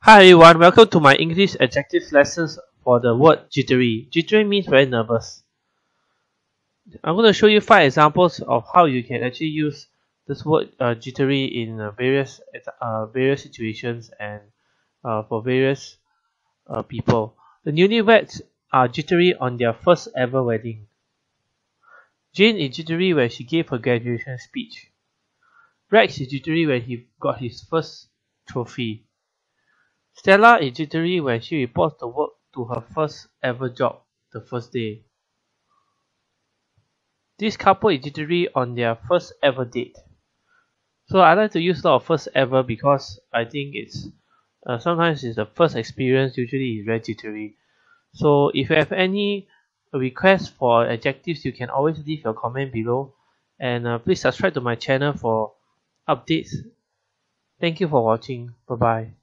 Hi everyone, welcome to my English adjective lessons for the word jittery. Jittery means very nervous. I'm going to show you 5 examples of how you can actually use this word jittery in various situations and for various people. The newlyweds are jittery on their first ever wedding. Jane is jittery when she gave her graduation speech. Rex is jittery when he got his first trophy. Stella is jittery when she reports the work to her first ever job the first day. This couple is jittery on their first ever date. So I like to use a lot of first ever because I think it's sometimes it's the first experience, usually it's very jittery. So if you have any requests for adjectives, you can always leave your comment below, and please subscribe to my channel for updates. Thank you for watching. Bye bye.